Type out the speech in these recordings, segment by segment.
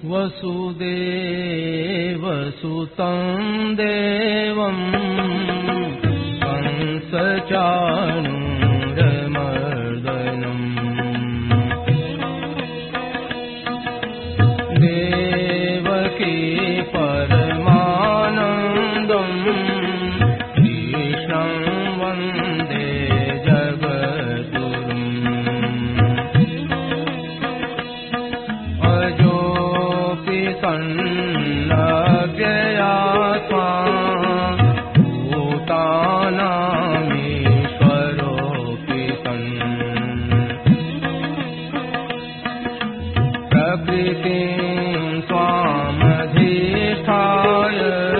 वसुदेवसुतं देवं कंसचाणूरमर्दनम् देवकी परमानन्दं कृष्णं वन्दे जगद्गुरुम् अजोऽपि सन्नव्ययात्मा भूतानामीश्वरोऽपि सन् प्रकृतिं स्वामधिष्ठाय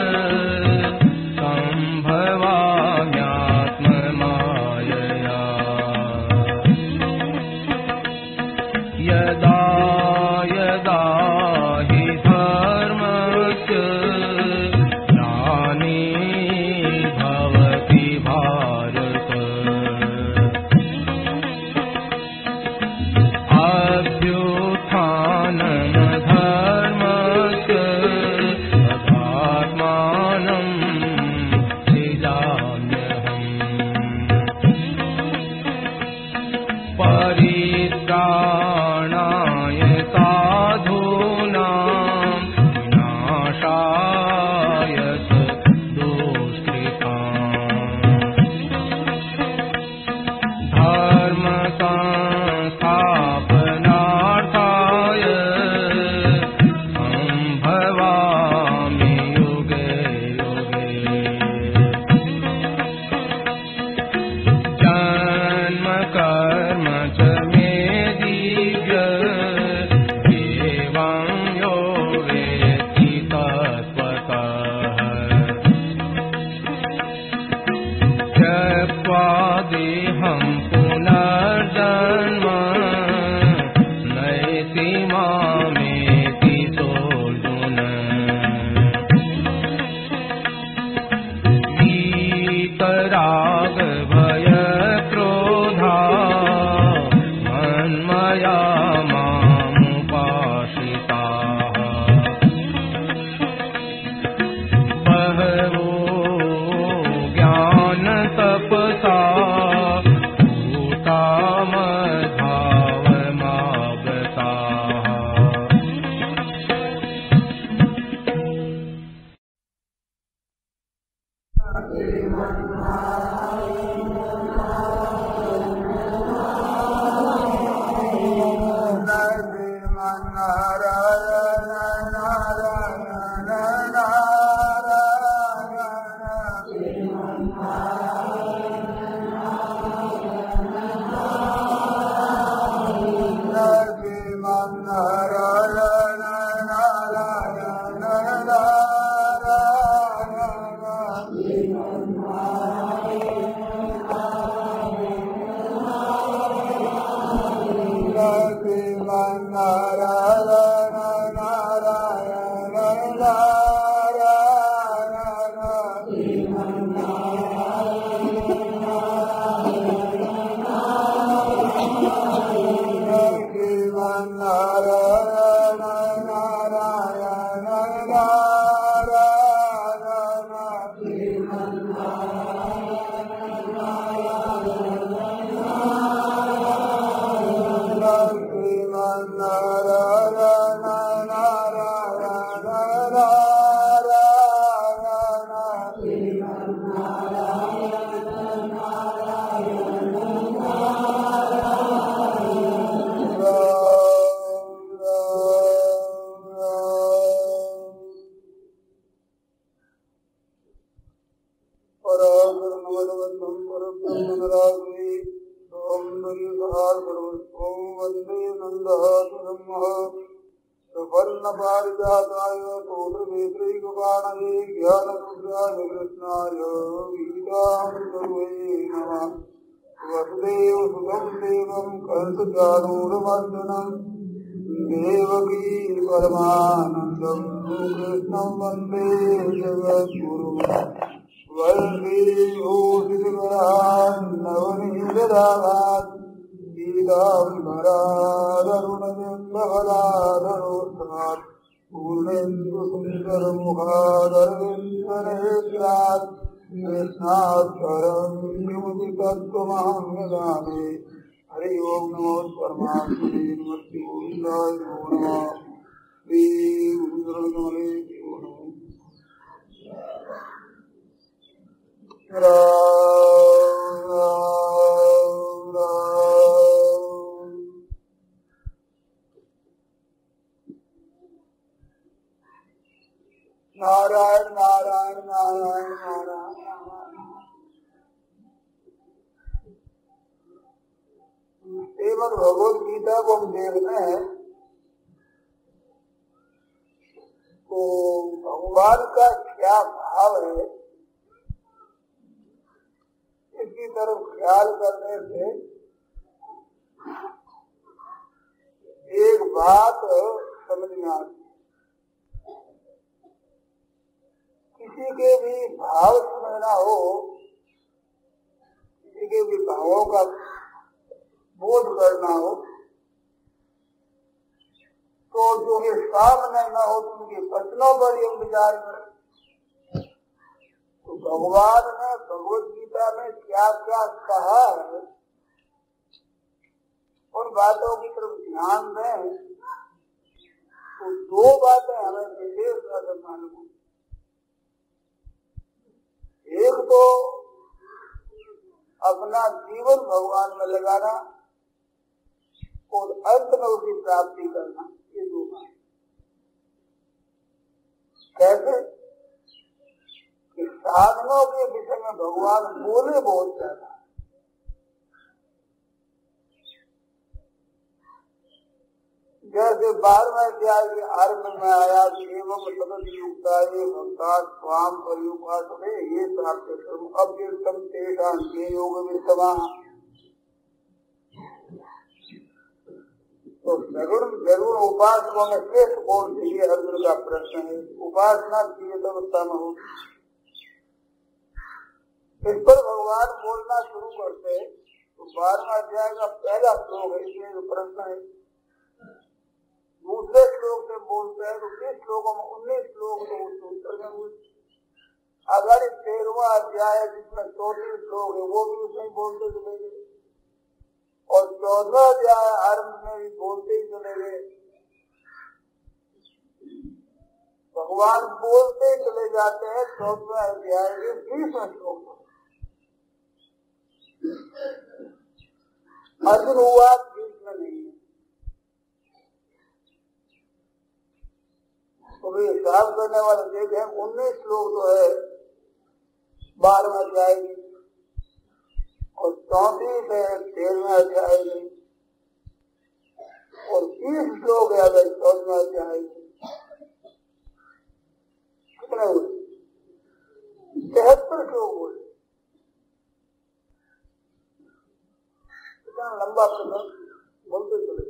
सम्भवाम्यात्ममायया यदा यदा हि धर्मस्य ग्लानिर्भवति भारत अभ्युत्थानमधर्मस्य तदात्मानं सृजाम्यहम् परित्राणाय साधूनां विनाशाय च दुष्कृताम् धर्म संस्थापनार्थाय सम्भवामि युगे युगे जन्म कर्म च मे दिव्य एवं यो वेत्ति तत्त्वतः त्यक्त्वा देहं पुनर्जन्म नयति मामेति सोऽर्जुन वीतरागभयक्रोधा मन्मया मामुपाश्रिताः बहवो ज्ञानतपसा भूता मद्भावमागताः देवकी परमानन्दं कृष्णं वन्दे जगद्गुरुं वन्दे नवनीतरागात् गीताविभरादरुणजन्मफलादरोत्तमात् पूर्णेन्दु सुंदर मुखादरविंदनेत्रात् कृष्णाक्षरं किमपि तत्त्वमहं वदामि। हरि ओम नमो परमात्मने नमस्ते गोविंदाय नमो नमः। श्री गुरुकमले देवो नमः। नारायण नारायण नारायण नारायण श्रीमद् भगवद गीता को हम देखते हैं तो भगवान का क्या भाव है इसकी तरफ ख्याल करने से एक बात समझ में आती। किसी के भी भाव समझना हो, किसी के भी भावों का बोध करना हो तो जो ये सामने न हो तो उनके वचनों पर ही विचार करें। तो भगवान ने भगवद गीता में क्या क्या कहा है उन बातों की तरफ ध्यान दें तो दो बातें हमें विशेष नजर मालूम। एक तो अपना जीवन भगवान में लगाना और अंत में उसकी प्राप्ति करना, ये दो बात। कैसे कि साधनों के विषय में भगवान बोले बहुत ज्यादा। जैसे 12वें अध्याय के आरंभ में आया कि एवं सतत युक्ताये भक्ता स्वाम पर्युपासते ये प्राप्त अव्यक्तम तेषां ये योग वित्तमा। तो जरूर उपासकों में श्रेष्ठ कौन से ये अर्जुन का प्रश्न है। उपासना की अवस्था में हो इस पर भगवान बोलना शुरू करते तो 12वां अध्याय का पहला श्लोक है, इसमें जो प्रश्न है। दूसरे श्लोक से बोलते हैं तो 20 श्लोकों में 19 श्लोक तो उत्तर में हुए। अगर 13वां अध्याय जिसमें 34 श्लोक है वो भी उसमें बोलते चले गए और 14वां अध्याय आरंभ में भी बोलते ही चले गए। भगवान बोलते ही चले जाते हैं 14वें अध्याय के 20वें श्लोक में। अर्जुन हुआ बीच में नहीं है। तो भी हिसाब करने वाले देखें 19 श्लोक तो है 12वें अध्याय की और 34 है 13वें अध्याय की और 30 श्लोक है अगर 14वें अध्याय की। कितने हुए? 73 श्लोक हुए। कितना लंबा प्रसंग बोलते चले।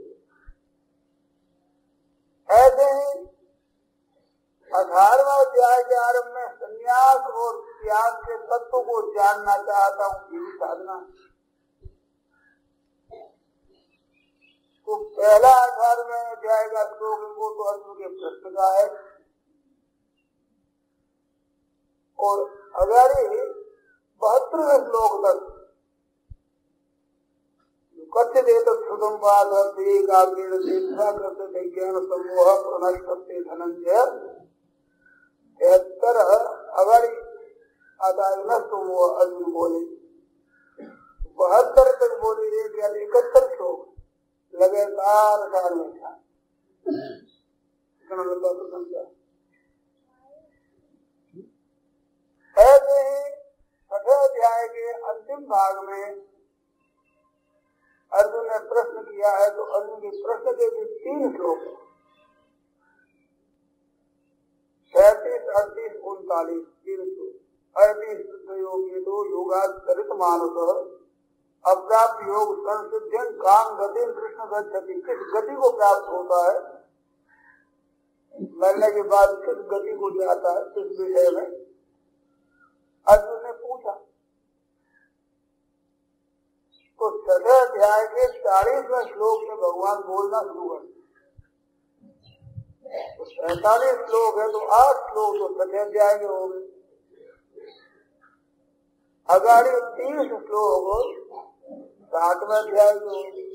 ऐसे ही 18वां अध्याय के आरंभ में संन्यास और त्याग के तत्व को जानना चाहता हूँ, ये साधना। तो पहला 18वें अध्याय का श्लोक वो तो अर्जुन के प्रश्न का है और अगर 72वें श्लोक तक कच्चे देते श्रुतम बात करते ज्ञान समूह प्रणष्टते धनंजय 73 अगर आता तो वो अर्जुन बोले 72 तक बोले 71 श्लोक लगातार सार में था। ऐसे ही 6ठे अध्याय के अंतिम भाग में अर्जुन ने प्रश्न किया है तो अर्जुन के प्रश्न के भी 3 श्लोक 37, 38, 39 3 श्लोक। 38 योगी तो योगाचरित मानस अप्राप्त योग संसिद्धियन काम गति कृष्ण गति। किस गति को प्राप्त होता है, मरने के बाद किस गति को जाता है, इस विषय में अर्जुन ने पूछा। तो 6ठे अध्याय के 40वें श्लोक में भगवान बोलना शुरू कर 45 श्लोक है तो 8 श्लोक तो छठे अध्याय के हो गए। अगाड़ी 30 श्लोक 7वें अध्याय के हो गए।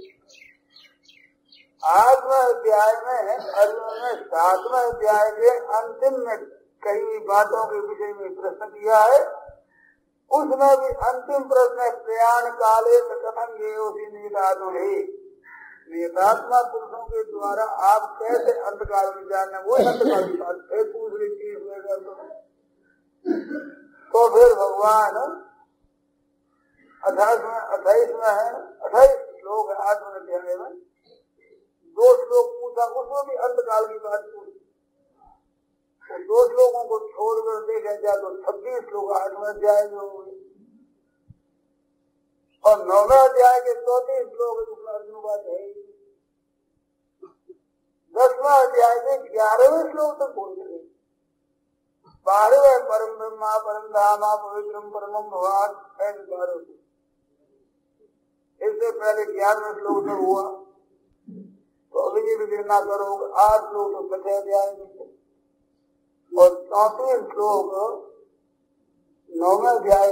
8वें अध्याय में अर्जुन ने 7वें अध्याय के अंतिम में कई हुई बातों के विषय में प्रश्न किया है। उसमें भी अंतिम प्रश्न है, प्रयाण काले कथम ये उसी निहितात्मा है, निहितात्मा पुरुषों के द्वारा आप कैसे अंतकाल में जाना, वो अंतकाल की बात फिर पूछ रही थी। तो फिर भगवान 28 में है, 28 श्लोक है 8वें अध्याय में 2 श्लोक पूछा, उसमें भी अंतकाल की बात पूछी। तो 2 श्लोकों को छोड़कर देखा जाए तो 26 श्लोक 8वें अध्याय में हो गए और 9वें अध्याय के 34 श्लोक जिसमें अर्जुन बात है। 10वां अध्याय के 11वें श्लोक तक बोल रहे। 12वें परम ब्रह्मा परम धामा पवित्रम परमम भगवान ऐसे 12। इससे पहले 11वें श्लोक तक हुआ तो अभी भी गिरना करो 8 श्लोक तो 6 अध्याय में और 34 श्लोक 9वें अध्याय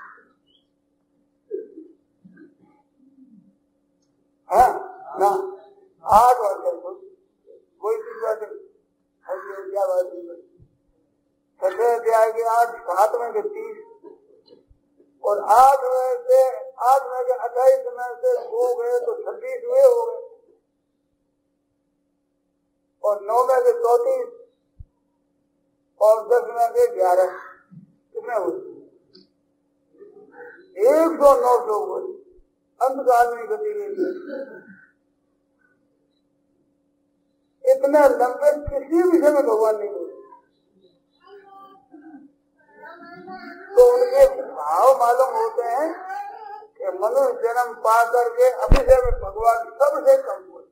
है ना। 8 अध्याय कोई चीज बात क्या बात नहीं। 6 अध्याय के 8, 7वें के 30 और 8वें के 28 में से हो गए तो 26 हुए हो गए और 9वें के 34 और 10वें के 11 कितने हुए? 109 श्लोक हुए। अंतकाल में गति रही। इतने लंबे किसी विषय में भगवान नहीं बोले। तो उनके भाव मालूम होते हैं कि मनुष्य जन्म पा करके अभिषय में भगवान सबसे कम बोले।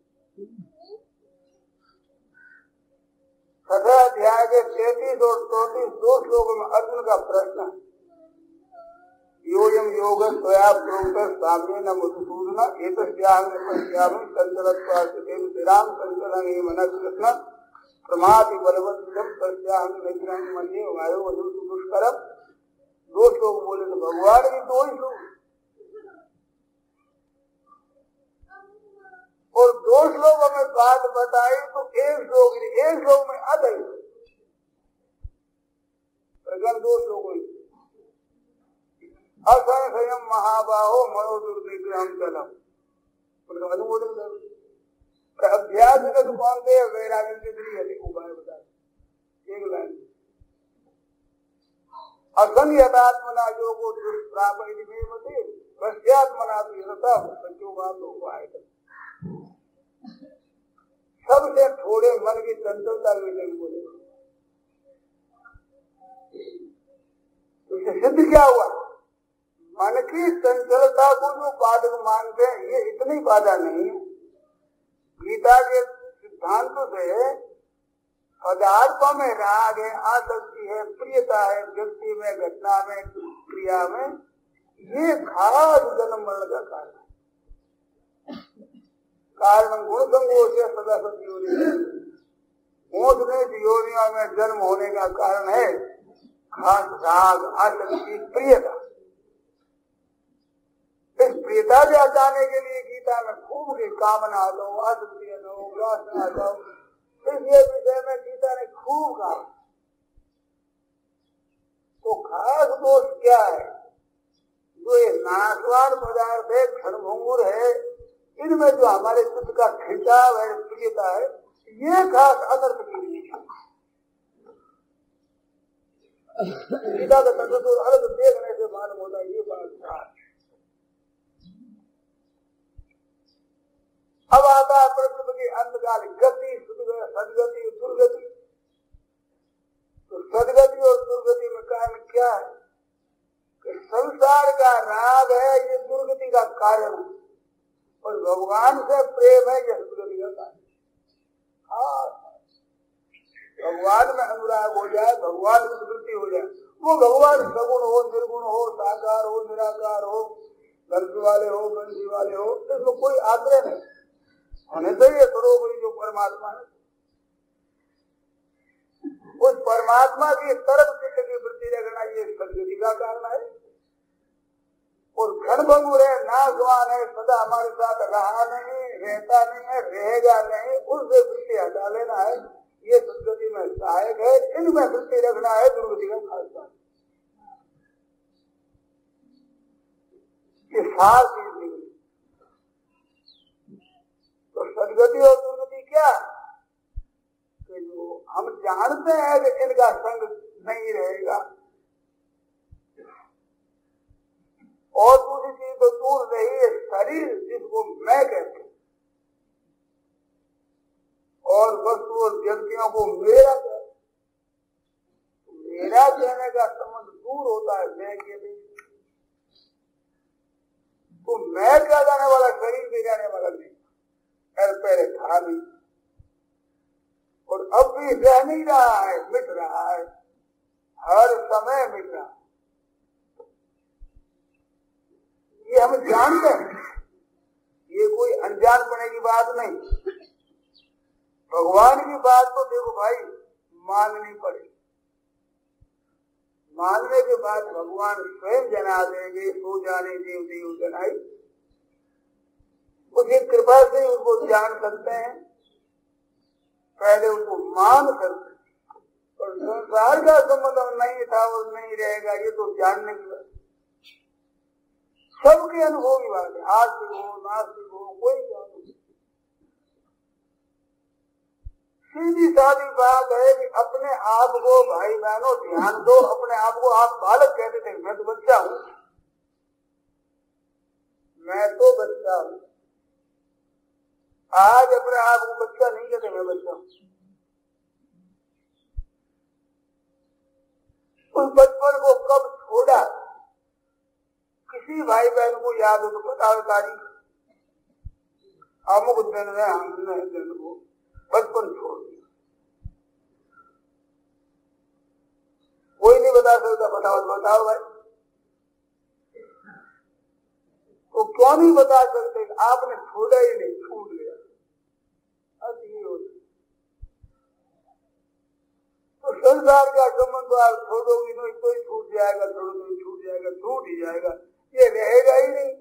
6 अध्याय के 33 और 34 2 श्लोकों में अर्जुन का प्रश्न है, योयम योग स्वया प्रोक्त सामने न मधुसूदन एतस्याम संचलत्वाम संचलन मन कृष्ण प्रमाति बलवत्म तस्याम मन्ये वायु वधु दुष्करम। 2 श्लोक बोले तो भगवान की 2 ही श्लोक और 2 श्लोकों में बात बताई तो 1 श्लोक में आधा ही प्रगम 2 श्लोकों असंग संयम महाबाहो मनोदुर्निग्रहम चलम उनका अनुमोदन कर। अभ्यास का कौन दे वैराग्य के लिए उपाय बता 1 लाइन। असंयतात्मना योगो दुष्प्रापयति मे मते वश्यात्मना तीरता संयोगात उपाय। सबसे थोड़े मन की चंचलता में बोले उससे सिद्ध क्या हुआ? मन की चंचलता को जो बाधक मानते हैं ये इतनी बाधा नहीं है। गीता के सिद्धांत से पदार्थों में राग है, आसक्ति है, प्रियता है, व्यक्ति में, घटना में, क्रिया में, ये खास जन्म मरण का कारण है। कारण गुण संगों से सदा सत्योनि योनियों में जन्म होने का कारण है खास राग, आसक्ति, प्रियता। इस प्रियता से हटाने के लिए गीता में खूब की कामना दो, आसक्ति दो, वासना दो, इसलिए विषय में गीता ने खूब कहा। तो खास दोष क्या है? जो ये नाशवान पदार्थ है, क्षणभंगुर है, इनमें जो हमारे चित्त का खिंचाव है, प्रियता है, ये खास अनर्थ की नहीं है। गीता का तत्व तो अलग देखने से मालूम होता है ये बात। अब आता है प्रकृति की अंतकाल गति, सदगति, दुर्गति। तो सदगति और दुर्गति में कारण क्या है? कि संसार का राग है, ये दुर्गति का कारण है और भगवान से प्रेम है, यह दुर्गति का कारण। भगवान में अनुराग हो जाए, भगवान की वृत्ति हो जाए, वो भगवान सगुण हो, निर्गुण हो, साकार हो, निराकार हो, बंसी वाले हो, बंसी वाले हो, इसमें कोई आग्रह नहीं होने चाहिए। सर्वोपरि जो परमात्मा है परमात्मा की तरफ चित्त की वृत्ति रखना ये सदगति का कारण है। और क्षणभंगुर है, नाशवान है, सदा हमारे साथ रहा नहीं, रहता नहीं है, रहेगा नहीं, उससे वृत्ति हटा लेना है, ये सदगति में सहायक है। इनमें वृत्ति रखना है दुर्गति का खास बात। ये सार चीज निकली। तो सदगति और दुर्गति क्या कि जो हम जानते हैं कि इनका संग नहीं रहेगा, और दूसरी चीज तो दूर रही है शरीर जिसको मैं कहते हैं, और वस्तु और व्यक्तियों को मेरा कहते। मेरा कहने का संबंध दूर होता है मैं के भी। तो मैं क्या जाने वाला शरीर भी जाने वाला नहीं, पहले था नहीं और अब भी रह नहीं रहा है, मिट रहा है, हर समय मिट रहा है। ये हम जानते हैं, ये कोई अनजान पने की बात नहीं। भगवान की बात तो देखो भाई माननी पड़ेगी। मानने के बाद भगवान स्वयं जना देंगे, सो जाने देव देव जनाई। उसकी कृपा से उनको जान सकते हैं, पहले उनको मान सकते हैं। और संसार का संबंध नहीं था और नहीं रहेगा, ये तो जानने की बात, सबके अनुभव की बात है। आस्तिक हो नास्तिक हो कोई बात नहीं। सीधी सादी बात है कि अपने आप को भाई बहनों ध्यान दो। अपने आप को आप बालक कहते थे, मैं तो बच्चा हूँ, मैं तो बच्चा हूँ। आज अपने आप को बच्चा नहीं कहते, मैं बच्चा हूँ। उस बचपन को कब छोड़ा, किसी भाई बहन को याद हो तो बताओ तारीख। अमुक दिन में हमने दिन को बचपन छोड़ दिया, कोई नहीं बता सकता। बताओ तो बताओ भाई, तो क्यों नहीं बता सकते? आपने छोड़ा ही नहीं, छूट गया। अब ये होता तो संसार का संबंध आप छोड़ोगी तो ही छूट जाएगा, छोड़ो तो छूट जाएगा, छूट ही जाएगा, ये रहेगा ही नहीं।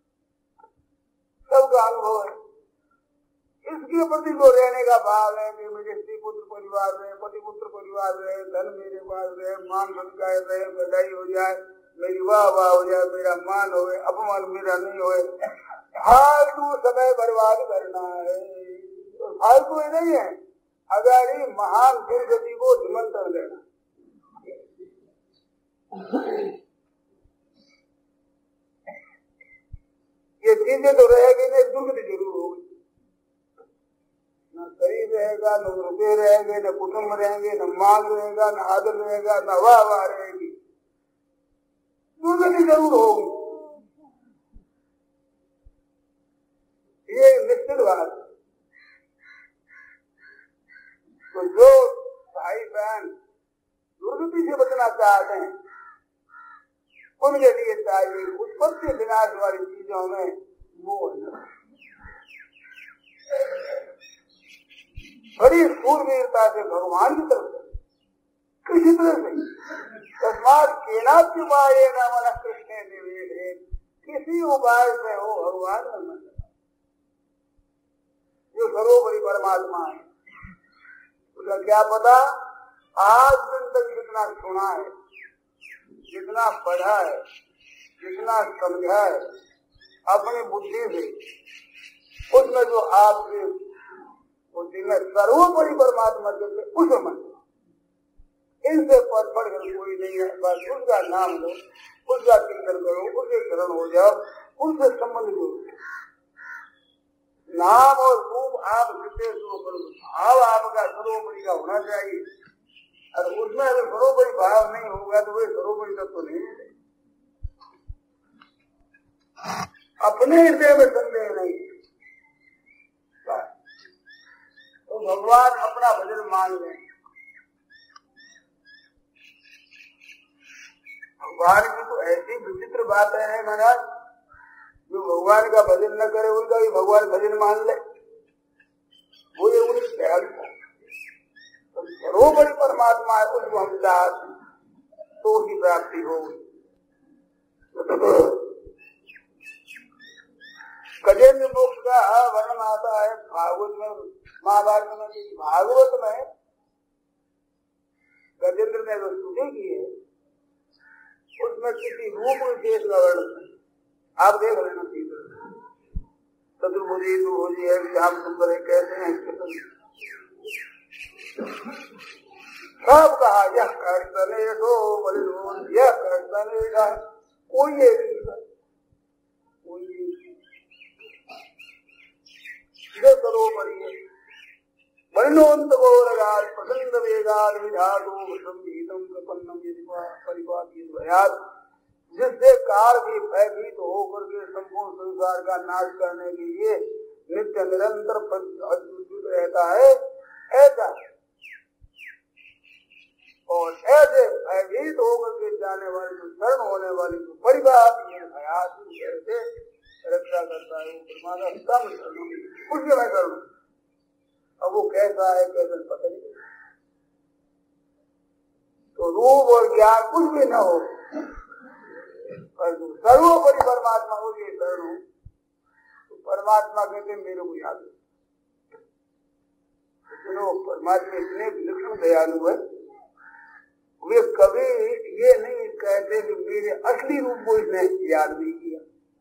सबका अनुभव है। इसके प्रति जो रहने का भाव है कि मेरे स्त्री पुत्र परिवार रहे, पति पुत्र परिवार रहे, धन मेरे पास रहे, मान संस्कार रहे, बधाई हो जाए, मेरी वाह वाह हो जाए, मेरा मान हो, अपमान मेरा नहीं हो, फालतू समय बर्बाद करना है। तो फालतू ही नहीं है, अगर ही महान दुर्गति को निमंत्रण देना। ये चीजें तो रहेगी नहीं, दुर्गति जरूर होगी। न शरीर रहेगा, न रुपये रहेंगे, न कुटुंब रहेंगे, न मान रहेगा, न आदर रहेगा, न वाह वाह रहेगी, दुर्गति जरूर होगी। ये निश्चित बात है। तो जो भाई बहन दुर्गति से बचना चाहते हैं, उनके लिए चाहिए उत्पत्ति विनाश वाली चीजों में मोह न। बड़ी सूरवीरता से भगवान की तरफ से किसी तरह से तस्मात् केनापि उपायेन मनः कृष्णे निवेशेत्, किसी उपाय से हो भगवान में मन लगा। जो सर्वोपरि परमात्मा है, उसका क्या पता? आज दिन तक जितना सुना है, जितना पढ़ा है, जितना समझा है अपनी बुद्धि से, उसमें जो आपके बुद्धि में सर्वोपरि परमात्मा जो उसे मन, इनसे पढ़ कर कोई नहीं है। बस उसका नाम लो, उसका चिंतन करो, उसके शरण हो जाओ, उनसे संबंध जोड़ो। नाम और रूप आप जितने करो, भाव आपका सर्वोपरि का होना चाहिए। और उसमें अगर सर्वोपरि भाव नहीं होगा तो वही सर्वोपरि तत्व नहीं है। अपने हृदय में संदेह नहीं, तो भगवान अपना भजन मान लें। भगवान की तो ऐसी विचित्र बातें हैं महाराज, जो भगवान का भजन न करे उनका भी भगवान भजन मान ले, वो ये उन्हें सर्वोपरि परमात्मा परमात्मा है उसको हम चाहते तो उसकी प्राप्ति होगी। गजेंद्र मोक्ष का वर्णन आता है भागवत में, महाभारत में। भागवत में गजेंद्र ने जो स्तुति की है उसमें किसी रूप विशेष का वर्णन आप देख लेना। चतुर्भुजी दुर्भुजी है, श्याम सुंदर है, कहते हैं सब कहा यह कर्तने दो बलिदान, यह कर्तने का कोई सरोपरी है। वर्णोन्त गौरगाल प्रसन्न वेगाल विधातो संगीतम प्रपन्नम परिपात, जिससे काल भी भयभीत होकर के संपूर्ण संसार का नाश करने के लिए नित्य निरंतर अद्भुत रहता है, ऐसा और ऐसे भयभीत होकर के जाने वाले जो शरण होने वाले जो परिवार से रक्षा करता है परमात्मा उसके मैं करूँ। अब वो कैसा है कैसा पता नहीं। तो रूप और ज्ञान कुछ भी न हो पर सर्वोपरि परमात्मा हो ये शरण हो तो परमात्मा कहते मेरे को याद है। परमात्मा इतने विलक्षण दयालु है, वे कभी ये नहीं कहते कि मेरे असली रूप को इसने याद नहीं किया।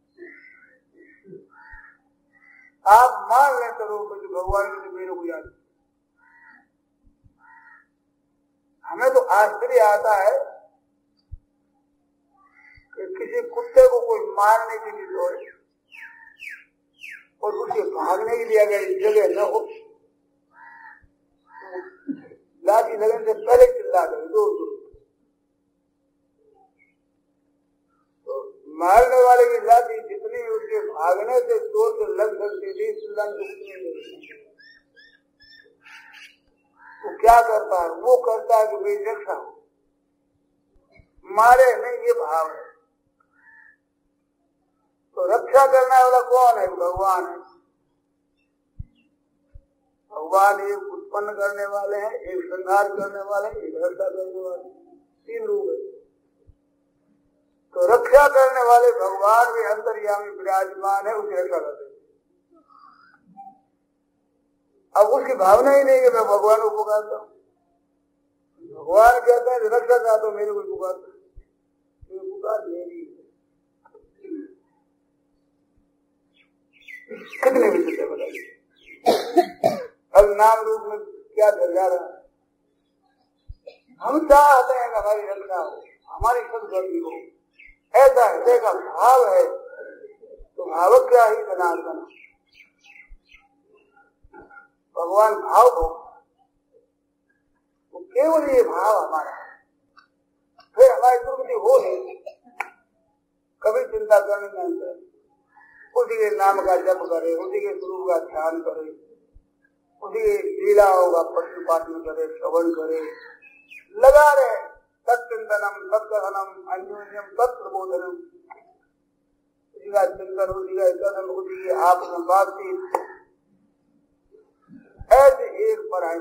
आप मान लें करो कि भगवान ने मेरे को याद। हमें तो आश्चर्य आता है कि किसी कुत्ते को कोई मारने के लिए दौड़े और उसे भागने के लिए अगर जगह न हो लाठी लगने से पहले चिल्ला दे दूर दूर। तो मारने वाले की लाठी जितनी उसके भागने से जोर से लग सकती थी चिल्लाने तो क्या करता है? वो करता है कि मेरी रक्षा हो, मारे नहीं, ये भाव है। तो रक्षा करने वाला कौन है? भगवान है। भगवान एक उत्पन्न करने वाले हैं, एक संहार करने वाले हैं, एक रक्षा करने वाले, तीन रूप है। तो रक्षा करने वाले भगवान भी अंतर्यामी विराजमान है, उसे रक्षा करते। अब उसकी भावना ही नहीं कि मैं भगवान को पुकारता हूँ। भगवान कहते हैं रक्षा का तो मेरे को पुकारता, पुकार मेरी कितने भी चिंता बताइए। अब नाम रूप में क्या दर्जा रहा है? हम चाहते हैं कि हमारी रक्षा हो, हमारी सदगति हो, ऐसा हृदय का भाव है तो भावक क्या ही जनार्दन। भगवान भाव हो तो केवल ये भाव हमारा, फिर हमारी दुर्गति हो नहीं, कभी चिंता करने नहीं चाहिए। उसी के नाम का जप करे, उसी के स्वरूप का ध्यान करे, उसी लीलाओं का प्रतिपादन करे, श्रवण करे, लगा रहे सत्चिंतनम सत्कथनम अन्योन्यम तत्प्रबोधनम, उसी का चिंतन, उसी का कथन, उसी की आप में बातचीत, ऐसे एक पर आए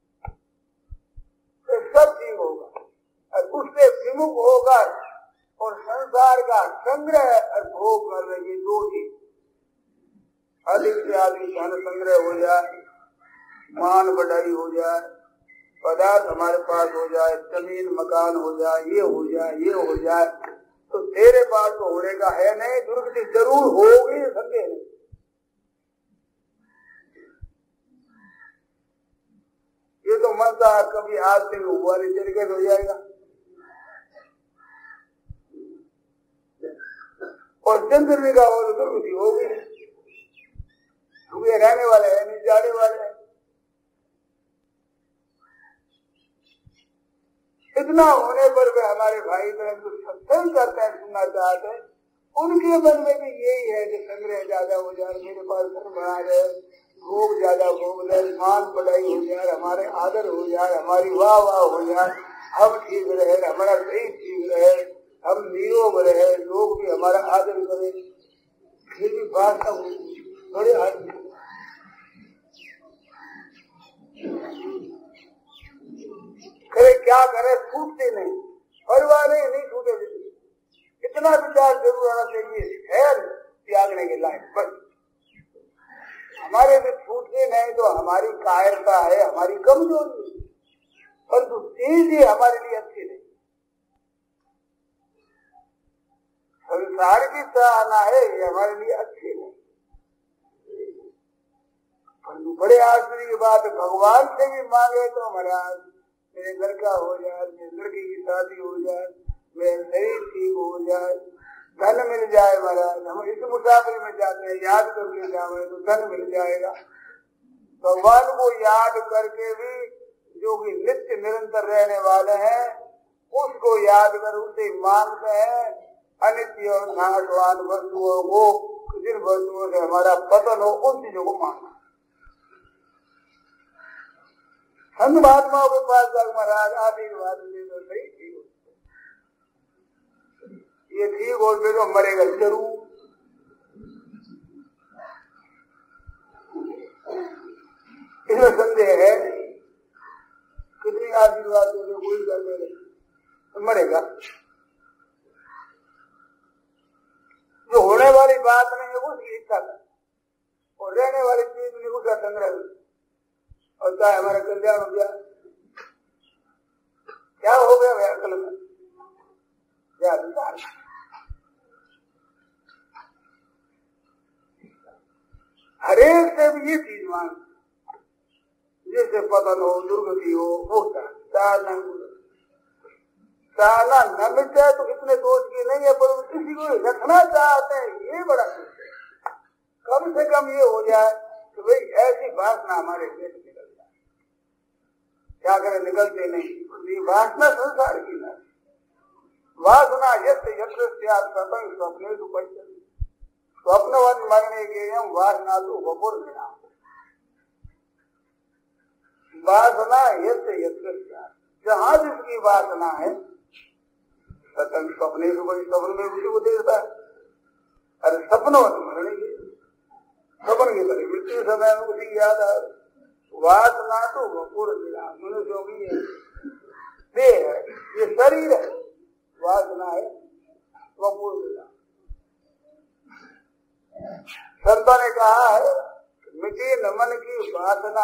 तो सब ठीक होगा। और उससे विमुख होकर और संसार का संग्रह और भोग कर रही दो चीज, अधिक से अधिक धन संग्रह हो जाए, मान बढ़ाई हो जाए, पदार्थ हमारे पास हो जाए, जमीन मकान हो जाए, ये हो जाए, ये हो जाए, तो तेरे पास तो होने का है नहीं, दुर्गति जरूर होगी, संदेह नहीं। ये तो मनता कभी आज से हुआ नहीं, चल के हो जाएगा। और चंद्र का हो तो दुर्गति होगी, रुके रहने वाले हैं नहीं, जाने वाले हैं। इतना होने पर भी हमारे भाई बहन जो सत्संग करते हैं, सुनना चाहते हैं, उनके मन में भी यही है कि संग्रह ज्यादा हो जाए, मेरे पास धन बढ़ा रहे, भोग ज्यादा भोग ले, मान बढ़ाई हो जाए, हमारे आदर हो जाए, हमारी वाह वाह हो जाए, हम ठीक रहे, हमारा शरीर ठीक रहे, हम निरोग रहे, लोग भी हमारा आदर करें। फिर भी बात सब बड़े आदमी करे क्या करे, छूटते नहीं, परवाह नहीं छूटे। इतना विचार जरूर आना चाहिए है त्यागने के लायक। बस हमारे से छूटते नहीं तो हमारी कायरता है, हमारी कमजोरी है, परंतु चीज ये हमारे लिए अच्छी नहीं। संसार की चाहना है ये हमारे लिए अच्छी नहीं। परंतु बड़े आश्चर्य की बात है, भगवान से भी मांगे तो महाराज मेरे घर का हो जाए, मेरे लड़की की शादी हो जाए, मेरा शरीर ठीक हो जाए, धन मिल जाए महाराज। हम इस मुसाफिर में जाते हैं, याद करके जाए तो धन मिल जाएगा। भगवान को याद करके भी जो भी नित्य निरंतर रहने वाले हैं उसको याद कर उसे मांगते हैं। अनित्य और नाशवान वस्तुओं को, जिन वस्तुओं से हमारा पतन हो उन चीजों को मांगना। संत महात्माओं के पास जाकर महाराज आशीर्वाद दे तो सही ठीक हो, ये ठीक हो फिर तो मरेगा जरूर। इसमें संदेह है कितनी आशीर्वाद दे कोई कर दे तो मरेगा। जो होने वाली बात नहीं है उसकी इच्छा कर, और रहने वाली चीज नहीं उसका संग्रह होता है। हमारा कल्याण हो गया, क्या हो गया भाई अकल में, क्या विचार। हरेक से भी ये चीज मांग, जिससे पतन हो, दुर्गति हो, होता चाहना न मिल जाए तो इतने दोष की नहीं है, पर किसी को रखना चाहते हैं ये बड़ा कुछ है। कम से कम ये हो जाए कि भाई ऐसी वासना हमारे पेट निकल जाए। क्या करें, निकलते नहीं। वासना संसार की ना, वासना यत्र यत्र सतंग स्वप्ने स्वप्नवन मरने के हम वासना तो वपुर मिला। वासना यत्र यत्र जहां जिसकी वासना है सतंग स्वप्ने से कोई स्वप्न में उसी को देखता है। अरे सपनवन मरने के सपन की तरह मृत्यु समय में उसी की याद आ। वासना तो वपुर मिला, मनुष्यों की देह है, ये शरीर है, वासना है वपुर मिला। संतों ने कहा है मिटी न मन की वासना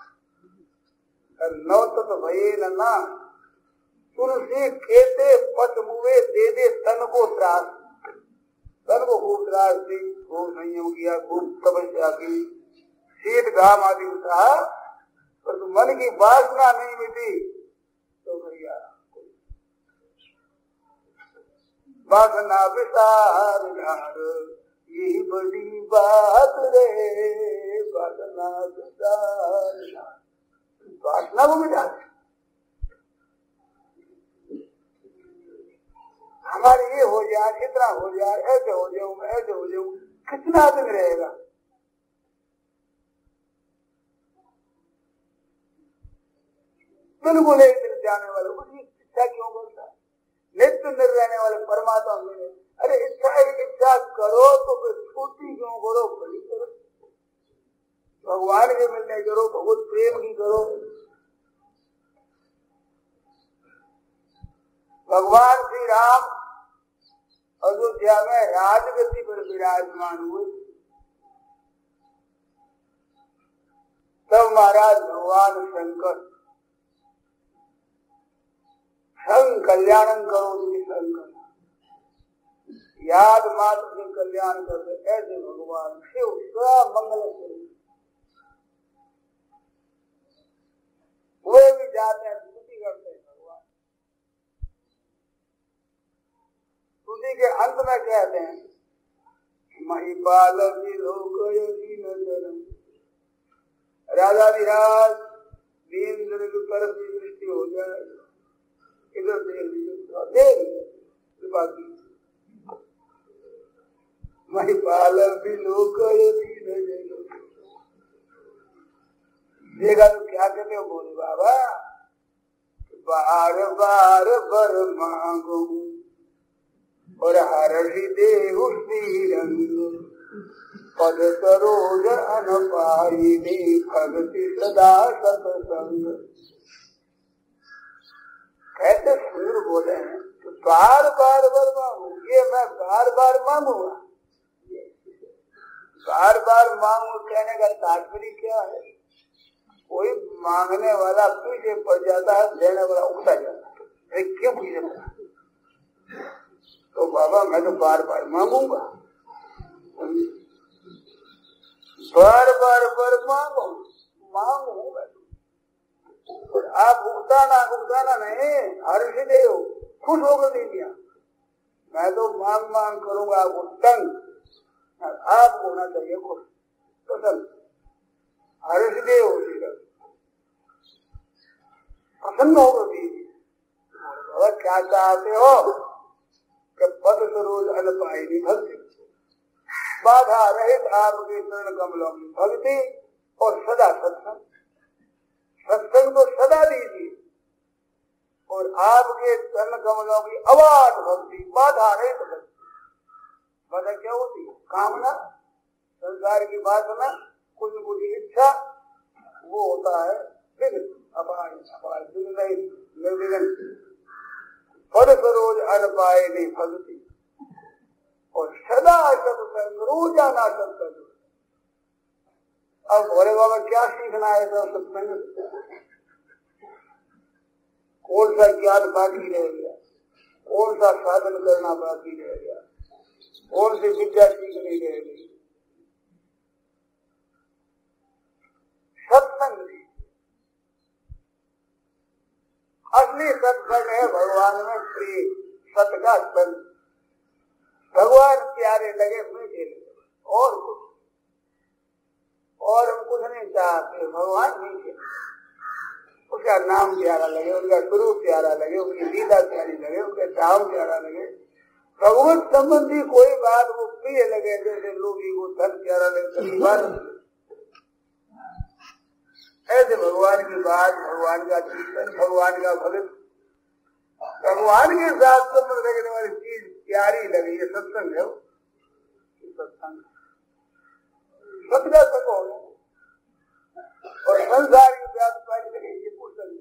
नौत भये न तुलसी खेते पट मुए दे दे तन को त्रास। तन को खूब त्रास दी, खूब संयम किया, खूब तपस्या की, शीत घाम आदि उठा, पर तो मन की वासना नहीं मिटी तो भैया वासना विसार धार यही बड़ी बात रे। वासना विसार वासना को मिटा हमारे ये हो जाए, इतना हो जाए, ऐसे हो जाऊं, ऐसे हो जाऊं, कितना दिन रहेगा। बिल्कुल एक दिन जाने वाले उसकी इच्छा क्यों बोलता है। नित्य निर रहने वाले परमात्मा मिले। अरे इच्छा करो तो फिर छोटी क्यों करो, बड़ी करो। भगवान के मिलने करो, भगवत प्रेम की करो। भगवान श्री राम अयोध्या में राजगद्दी पर विराजमान हुए, तब महाराज भगवान शंकर संग कल्याणं करोति शंकर, याद मात्र से कल्याण करते ऐसे भगवान शिव स्वयं मंगल करें। वे भी जाते हैं, स्तुति करते हैं भगवान। स्तुति के अंत में कहते हैं महिपाल राजाधिराज दीन की तरफ की दृष्टि हो जाए, इधर देख कृपा की। महिपाल देखा तो क्या कहते हो, बोले बाबा बार बार बर मांगू और हर्षि देहु श्री रंग पद सरोज अनपायिनी भगति सदा सत्संग। ऐसे सुंदर बोले हैं तो बार बार मांगू, ये मैं बार बार मांगूंगा। बार बार मांगू कहने का तात्पर्य क्या है? कोई मांगने वाला पीछे पड़ जाता है, देने वाला उठा जाता है, क्यों पीछे पड़ा? तो बाबा मैं तो बार बार मांगूंगा, बार बार मांगूंगा। और आप उगताना नहीं, हर्ष देव खुश होकर दे दिया। मैं तो मांग करूंगा आपको तंग, आप होना चाहिए खुश पसंद। हर्ष देव प्रसन्न होकर दे दिया। क्या चाहते हो कि पद सरोज अल्पायनी भक्ति, बाधा रहित आपके चरण कमलों की भक्ति और सदा सत्संग। सत्संग तो सदा दीजिए और आपके चरण कमलों की अवाध भक्ति, बाधा रहित भक्ति। बाधा क्या होती है? कामना, संसार की वासना, कुछ इच्छा, वो होता है विघ्न, अपाय निर्विघ्न। पद सरोज अनपाए नहीं भक्ति और सदा सत्संग, रोजाना सत्संग। अब भोले बाबा क्या सीखना है तो सत्संग? कौन सा ज्ञान बाकी रह गया, कौन सा साधन करना बाकी रह गया, कौन सी विद्या सीखनी रह गई? सत्संग असली सत्संग है भगवान में प्रेम, सत का संग। भगवान प्यारे लगे, मीठे लगे, और कुछ, और हम कुछ नहीं चाहते। भगवान मीठे, उसका नाम प्यारा लगे, उनका स्वरूप प्यारा लगे, उनकी लीला प्यारी लगे, उनका धाम प्यारा लगे। भगवत संबंधी कोई बात वो प्रिय लगे, जैसे लोभी को धन प्यारा लगे, बात ऐसे भगवान की बात, भगवान का कीर्तन, भगवान का भक्त, भगवान के साथ संबंध रखने वाली चीज प्यारी लगे, ये सत्संग है। सत्संग सत्य संग हो और संसार की बात प्यारी लगे, ये कुसंग।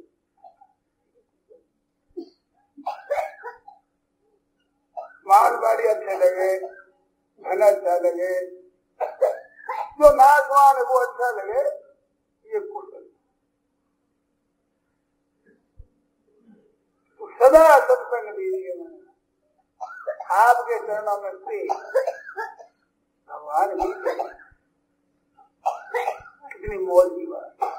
मालगाड़ी अच्छे लगे, धन अच्छा लगे, जो नाशवान है वो अच्छा लगे, ये कुसंग। तो सदा सत्संग दीजिए। मैंने आपके चरणों में प्रेम, भगवान भी कितनी मौज की बात।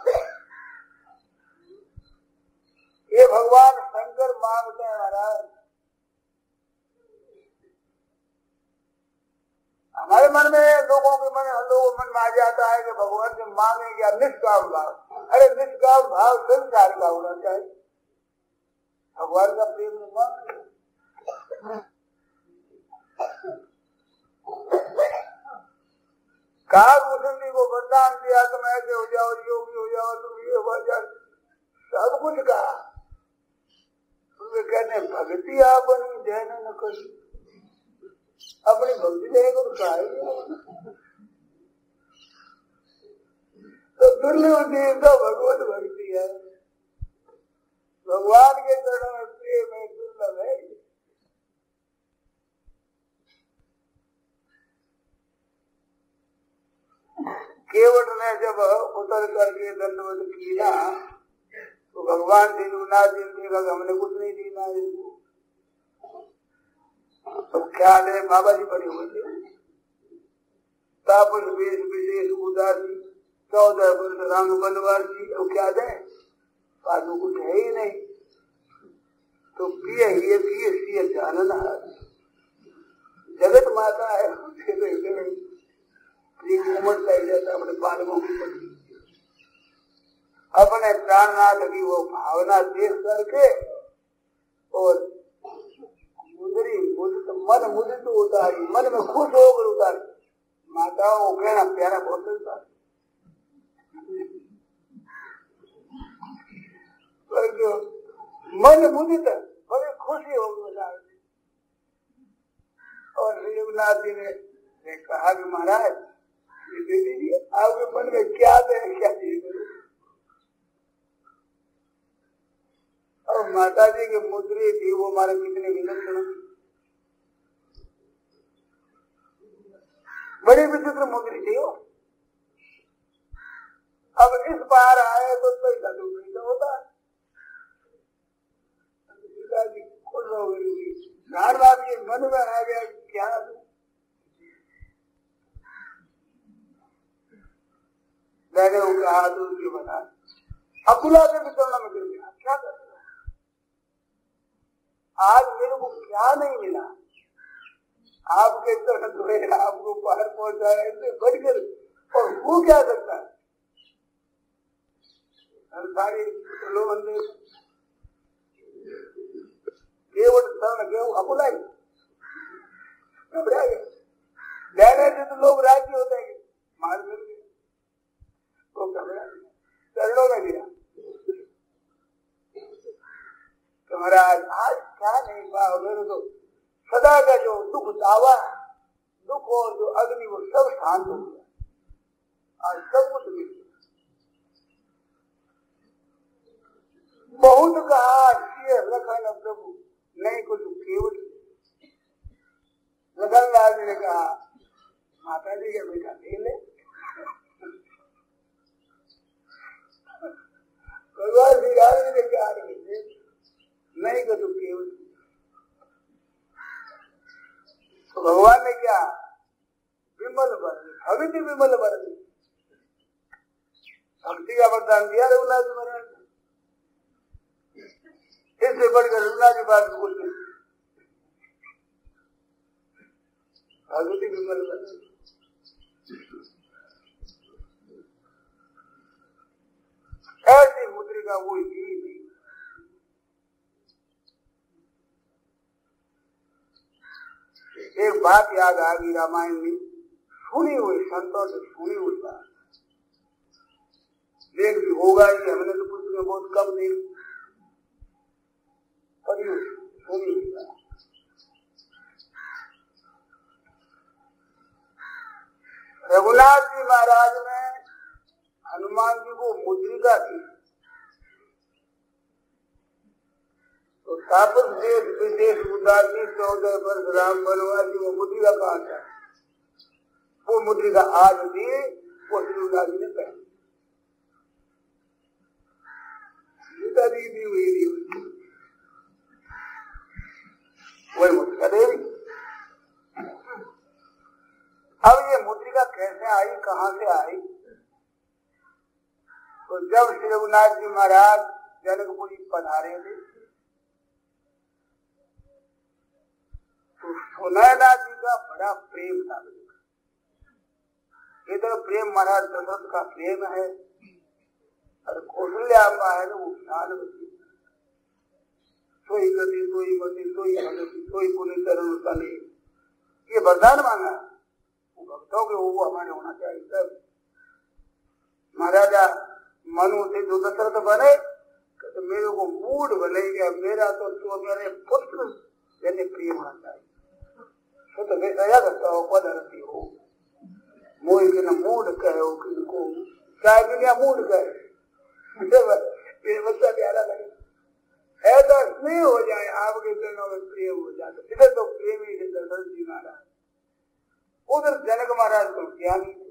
ये भगवान शंकर मांगते हैं महाराज। हमारे मन में, लोगों के मन में आ जाता है कि भगवान से मांगे क्या? निष्काम भाव। अरे निष्काम भाव संसार का होना चाहिए, भगवान का प्रेम नहीं मांगे। कागभूषण को वरदान दिया, तुम ऐसे हो जाओ, योगी हो जाओ, तुम ये हो जाओ, सब कुछ कहा। तुम्हें कहने भक्ति अपनी ध्यान न करी, अपनी भक्ति देने को कहा तो दुर्लभ तो भगवत भक्ति है। भगवान के चरणों में प्रेम है, दुर्लभ है। केवट ने जब उतर करके दंडवत किया तो भगवान दीनुनाथ जी ने कहा हमने कुछ नहीं दीना इनको। तो ख्याल है बाबा जी बने हुए थे, तापस वेश विशेष उदासी, 14 वर्ष रंग बनवासी। तो क्या दे, पादू कुछ है ही नहीं। तो पिए जानन जगत माता है, उमर चाहिए जाता अपने बालकों की पत्नी, अपने प्राणनाथ की वो भावना देख करके और मन मुदित उतारी, मन में खुश होकर उतारी। माताओं को कहना प्यारा बहुत लगता है, मन मुदित बड़ी खुशी होगी उतार। और रघुनाथ जी ने कहा कि महाराज ये दे दीजिए, आपके मन में क्या दे, क्या चीज। और माता जी की मुद्री थी वो हमारे कितने विलक्षण, बड़ी विचित्र मुद्री थी वो। अब इस बार आए तो पैसा दूसरी होता है, सीता जी खुश हो गई। नारदा जी मन में आ गया क्या दूं, मैंने वो कहा तो उसके बता अकुला के विचरण में गिर गया, क्या कर आज मेरे को क्या नहीं मिला, आपके तरह धोए आपको बाहर पहुंचाया इससे बढ़कर और वो क्या सकता है। सारी लोगों ने केवल शरण के अकुलाई घबरा गए, लेने से तो लोग राजी होते हैं मार मिल गए, तो घबरा गया चरणों में गया। तो महाराज आज क्या नहीं पाओ, मेरे तो सदा का जो दुख दावा दुख और जो अग्नि वो सब शांत हो गया, आज सब कुछ मिल गया। बहुत कहा लखन प्रभु नहीं कुछ केवल। लखन लाल जी ने कहा माता जी का बेटा ले ले, भगवान श्री राम जी ने कहा नहीं कुछ केवल। तो भगवान ने क्या विमल वर भविष्य विमल वर भक्ति का वरदान दिया रघुनाथ जी महाराज, इससे बढ़कर रघुनाथ जी बात कुछ नहीं। भगवती विमल वर ऐसी मुद्रिका वो ही नहीं। एक बात याद आ गई रामायण में सुनी हुई, संतों से सुनी हुई बात, देख भी होगा ही, हमने तो पुस्तक में बहुत कम देखी, पढ़ी सुनी हुई बात। रघुनाथ जी महाराज ने हनुमान जी को मुद्रिका दी, तो तापस देश विदेश उदासी 14 वर्ष राम वनवासी वो मुद्रिका कहाँ था, वो मुद्रिका आज भी वो रघुनाथ जी ने पहनी, सीता जी भी हुई वही मुद्रिका देवी। अब ये मुद्रिका कैसे आई, कहाँ से आई, तो जब श्री रघुनाथ जी महाराज जनकपुरी पधारे थे तो सुनैना जी का बड़ा प्रेम था। इधर प्रेम महाराज दशरथ का प्रेम है और कौशल्याम्बा है ना वो ज्ञानवती, सोई गति सोई मति सोई भगति सोई पुण्य तरुण तले, ये वरदान मांगा वो भक्तों के वो हमारे होना चाहिए। तब महाराजा मनु से जो दशरथ बने तो मेरे को मूड बनेगा, मेरा तो मेरे पुत्र जैसे प्रिय होना चाहिए, तो वैसा करता हो पदरती हो मोई के न मूड कहो किनको चाहे बिना मूड कहे बच्चा प्यारा लगे, ऐसा स्नेह हो जाए आपके चरणों में प्रेम हो जाए। इधर तो प्रेम ही थे दशरथ जी महाराज, उधर जनक महाराज को ज्ञानी थे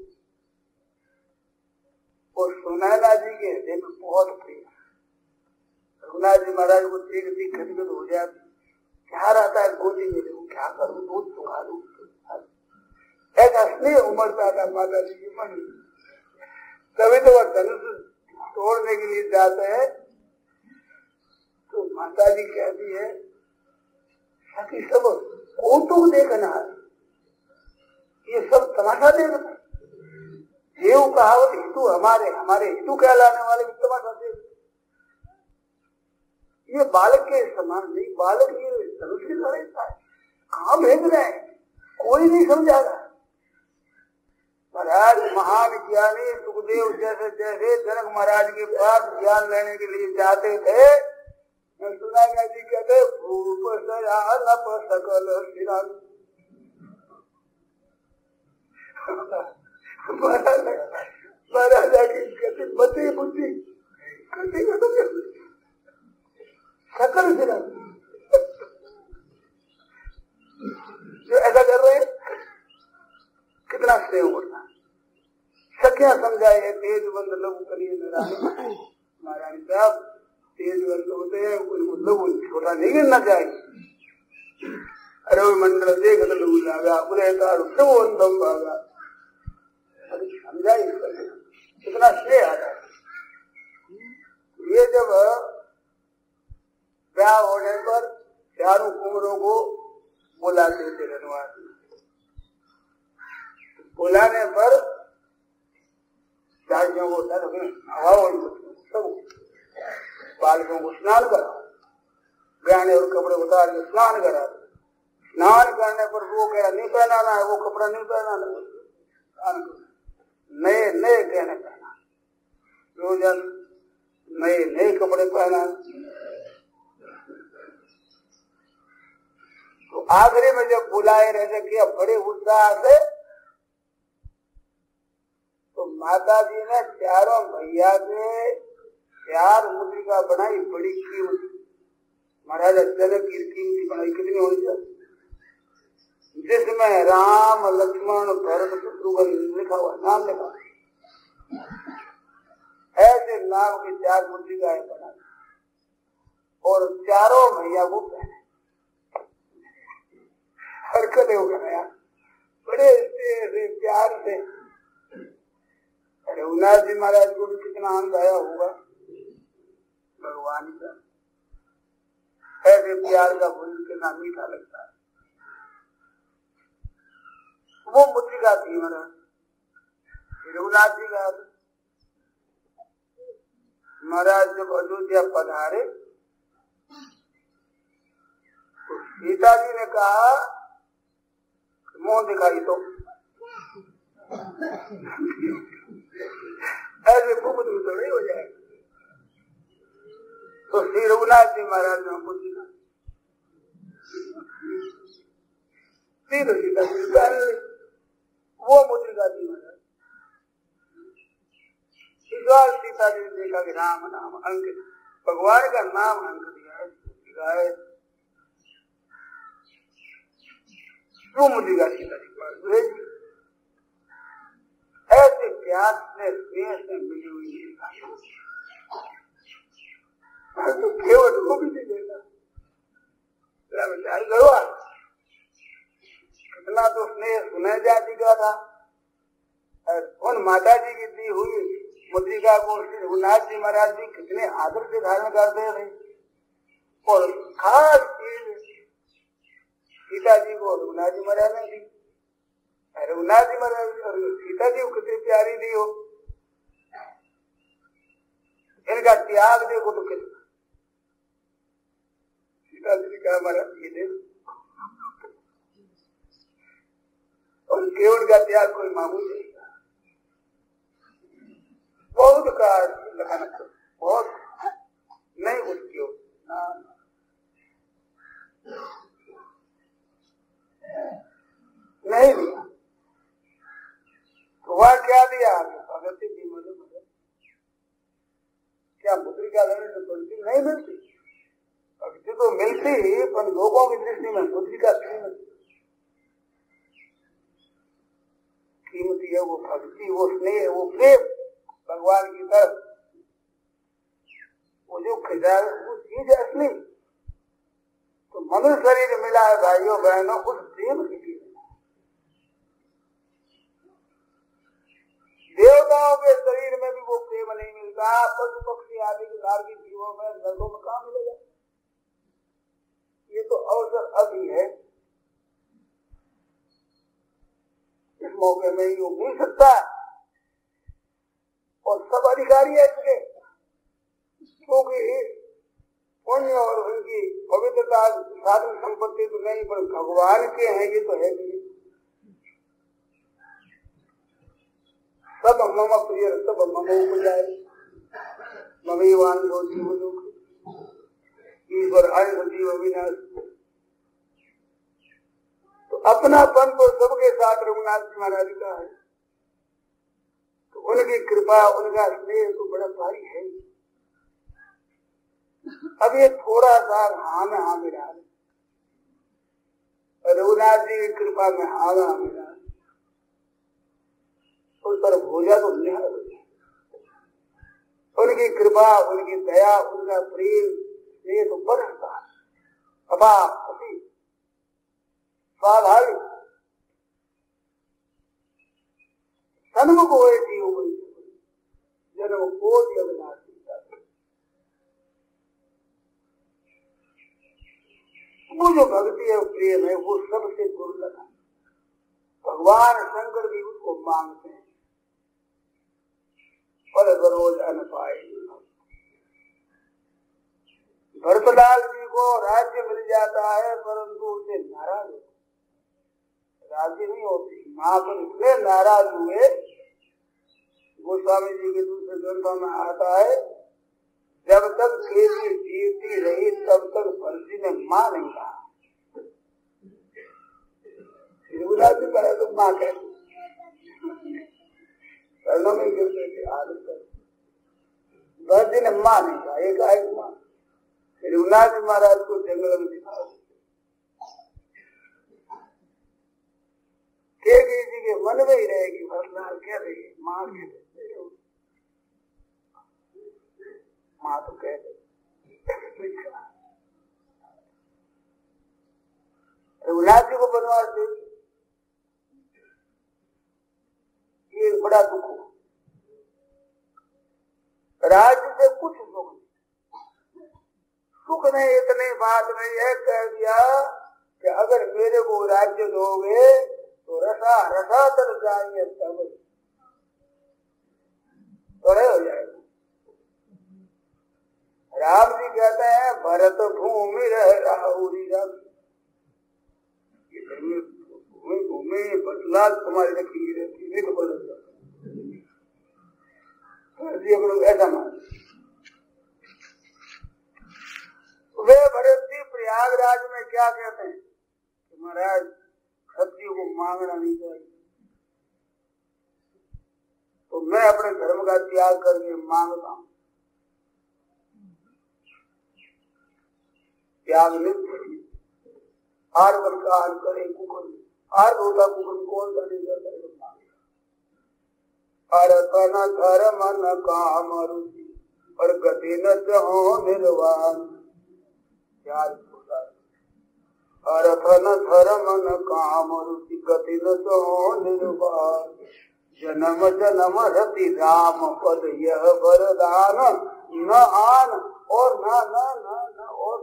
और सुनैना जी के हृदय में बहुत प्रेम। रघुनाथ जी महाराज को देख खदगद हो जाती, क्या रहता है गोदी में देखो क्या करूं, दूध चुका दूं, ऐसा स्नेह उमड़ता था माता जी के मन में। तभी तो वह धनुष तोड़ने के लिए जाते हैं तो माता जी कहती है कि सब कौतुक देखना है, ये सब तमाशा देखना, ये कहावत हितु हमारे हितु कहलाने वाले भी तमाशा देख, ये बालक के समान नहीं, बालक ये धनुष की तरह है, कहाँ भेज रहे हैं कोई नहीं समझा रहा। महाराज महान ज्ञानी सुखदेव जैसे जैसे जनक महाराज के पास ज्ञान लेने के लिए जाते थे, सुनैना जी कहते भूप सयानप सकल सिरन, महाराजा की कहते मति बुद्धि शकल से जो ऐसा कर रहे हैं कितना स्नेह होता है। सख्या समझाए तेज बंद लघु करिए महारानी साहब, तेज बंद होते हैं उनको लघु छोटा नहीं गिनना चाहिए। अरे वो मंडल देख लघु लागा पूरे सब अंधम भागा, समझाई कितना स्नेह आता है। ये जब ब्याह होने पर चारों कुंवरों को बुलाते थे रनवास में, बुलाने पर राज्यों को हवा सब बालकों को स्नान कराओ, गहने और कपड़े उतार के स्नान करा। स्नान करने पर वो कह नहीं पहनाना है, वो कपड़ा नहीं पहनाना, नए नए गहने पहना, रोजाना नए नए कपड़े पहना। तो आखिरी में जब बुलाए रहे किया बड़े उत्साह से, तो माता जी ने चारों भैया से 4 मुद्रिका बनाई, बड़ी कीमत। महाराजा जनक की कीमती बनाई, कितनी होनी चाहिए, जिसमें राम लक्ष्मण भरत शत्रुघ्न लिखा हुआ, नाम लिखा। ऐसे नाम की 4 मुद्रिकाएं बना और चारों भैया को पहने। हरकत हो गया बड़े से प्यार से। रघुनाथ जी महाराज को भी कितना आनंद आया होगा भगवान का, ऐसे प्यार का फूल कितना मीठा लगता है। वो मुद्रिका थी महाराज रघुनाथ जी का। महाराज जब अयोध्या पधारे तो सीता जी ने कहा मुंह दिखाई तो ऐसे मुफ्त में तो नहीं हो जाएगा। तो श्री रघुनाथ जी महाराज ने हमको सीता वो मुद्रिका थी महाराज। इस बार सीता जी ने देखा कि राम नाम अंकित, भगवान का नाम अंक दिया है, वो मुद्रिका सीता जी पास भेजी। ऐसे प्यार से मिली हुई तो केवल वो भी नहीं देता, विचार करो कितना तो स्नेह सुनय जाति का था। उन माता जी की दी हुई मुद्रिका को रघुनाथ जी महाराज जी कितने आदर से धारण करते थे। और खास चीज सीता जी को रघुनाथ जी महाराज ने दी। रघुनाथ जी महाराज और सीता जी को कितनी प्यारी दी हो। इनका त्याग देखो तो कितना। सीता जी ने कहा महाराज ये देखो, और केवल का त्याग कोई मामूली नहीं। बहुत का लगाना बहुत नहीं उसकी हो नहीं दिया। तो वह क्या दिया भगवती दी मदद। क्या मुद्रिका लेने से भक्ति नहीं मिलती? भक्ति तो मिलती पर लोगों की दृष्टि में मुद्रिका कीमती है। वो भक्ति, वो स्नेह, वो प्रेम भगवान की तरफ, वो जो खिजा वो चीज असली। तो मनुष्य शरीर मिला है भाइयों बहनों उस प्रेम की चीज। देवताओं के शरीर में भी वो प्रेम नहीं मिलता, पशु पक्षी आदि के नारकी जीवों में नरकों में कहाँ मिलेगा? ये तो अवसर अभी है, इस मौके में ये मिल सकता है। और सब अधिकारी है इसके, क्योंकि पुण्य और उनकी पवित्रता साधन संपत्ति तो नहीं पर भगवान के हैं, ये तो है नहीं। सब मम प्रिय सब मम उपजाए ममेवान दो जीव दुख ईश्वर अंश जीव विनाश। तो अपनापन तो सबके साथ रघुनाथ जी महाराज का है। तो उनकी कृपा, उनका स्नेह तो बड़ा भारी है। अब ये थोड़ा सा हाँ में हाँ मिला, रघुनाथ जी की कृपा में हाँ में हाँ मिला, उस तरफ हो जा तो निहार हो जाए। उनकी कृपा, उनकी दया, उनका प्रेम ये तो बरसता है अति स्वाभाविक। सन्मुख हुए जीव जन्म कोटि अविनाशी। वो जो भक्ति है, प्रेम है, वो सबसे दुर्लभ है। भगवान शंकर भी उसको मांगते हैं, पर रोज अन पाए। भरतलाल जी को राज्य मिल जाता है, परंतु उसे नाराज हो, राज्य नहीं होती। माँ पर इसलिए नाराज हुए, गोस्वामी जी के दूसरे ग्रंथों में आता है, जब तक केवल जीवती रही तब तक फर्जी ने माँ नहीं कहा। रघुनाथ जी पहले तो माँ कहती, पहलों में गिरते थे आदत कर, फर्जी ने माँ नहीं कहा, एक आए माँ। रघुनाथ जी महाराज को जंगल में दिखा, जी के मन में ही रहेगी भरतलाल कह रही माँ के, माँ तो कह रही। रघुनाथ जी को बनवास दे, ये एक बड़ा दुख हो। राज्य से कुछ दुख नहीं, सुख नहीं, इतनी बात नहीं है, कह दिया कि अगर मेरे को राज्य दोगे तो रसा रसा तर जाएंगे, तब थोड़े हो जाएगा। राम जी कहते हैं भरत भूमि रह राहुरी राम, भूमि बदलाव तुम्हारी रखी रहती नहीं तो बदल जाता। ऐसा मान वे भरत जी प्रयागराज में क्या कहते हैं कि महाराज क्षत्रिय को मांगना नहीं चाहिए, तो मैं अपने धर्म का त्याग करके मांगता हूं। त्याग नहीं, हार बलकार करे कुकुर, हार होता कुकुर कौन सा नहीं करता है। अरतन धर्म न काम रुचि और गति न जहो निर्वाण, अरथन धर्म न काम रुचि गति न जहो निर्वाण, जन्म जन्म रति राम पद यह वरदान, न आन और न न न न और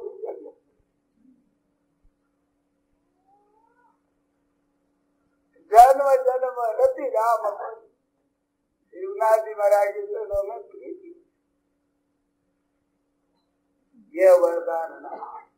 जन्म जन्म रति राम पद। शिवनाथ जी महाराज के चरणों में प्रीति, यह वरदान न।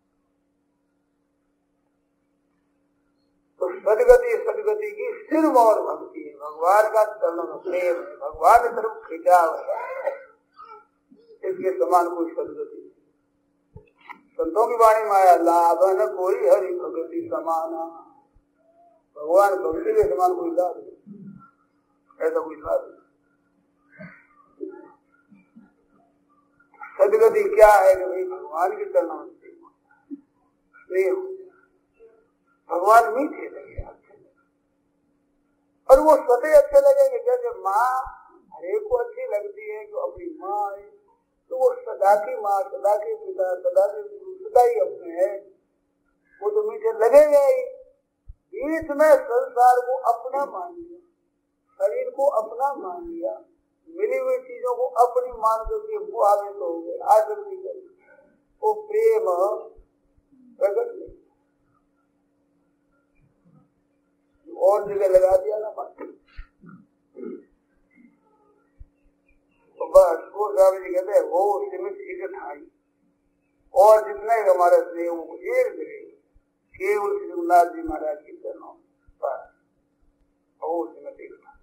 तो सदगति, सदगति की सिरमौर भक्ति है, भगवान का चरणों में प्रेम है, भगवान की तरफ खिंचाव है, इसके समान कोई सदगति नहीं। संतों की वाणी माया लाभन कोई हरि भगति समाना, भगवान भक्ति के समान कोई लाभ नहीं, ऐसा कोई लाभ नहीं। सदगति क्या है कि भाई भगवान के चरणों में प्रेम, भगवान मीठे लगे, अच्छे लगे, और वो सते अच्छे लगेंगे। जैसे माँ हरेक को अच्छी लगती है, जो अपनी माँ है तो वो सदा की माँ, सदा के पिता, सदा के गुरु, सदा ही अपने है, वो तो मीठे लगेंगे ही। बीच में संसार को अपना मान लिया, शरीर को अपना मान लिया, मिली हुई चीजों को अपनी मान करके वो आगे तो हो गए, आसक्ति कर, वो प्रेम प्रकट नहीं, और जगह लगा दिया ना बात। तो बस वो स्वामी जी कहते हैं वो सीमित एक ठाई, और जितना ही हमारा स्नेह वो एक जगह केवल शिवनाथ जी महाराज की चरणों पर, और सीमित एक ठाई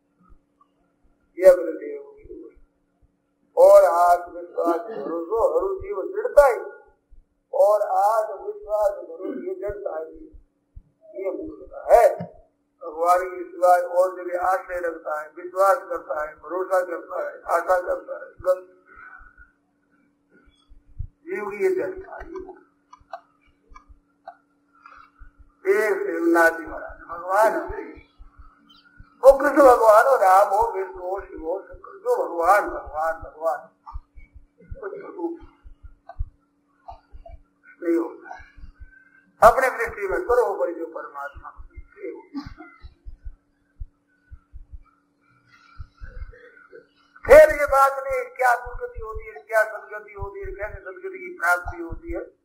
होगी। और आत्मविश्वास भरोसा हरु जीव दृढ़ता ही, और आत्मविश्वास भरोसा ये दृढ़ता है, ये मूर्खता है। भगवान की सिवाय और जगह आश्रय रखता है, विश्वास करता है, भरोसा करता है, आशा करता है, जीव की ये चर्चा एक शिवनाथ जी महाराज भगवान वो कृष्ण भगवान हो, राम हो, विष्णु हो, शिव हो, शंकर, जो भगवान भगवान भगवान कुछ रूप नहीं होता। अपने दृष्टि में सर्वोपरि जो परमात्मा फिर ये बात नहीं क्या दुर्गति होती है, क्या सदगति होती है, कैसे सदगति की प्राप्ति होती है,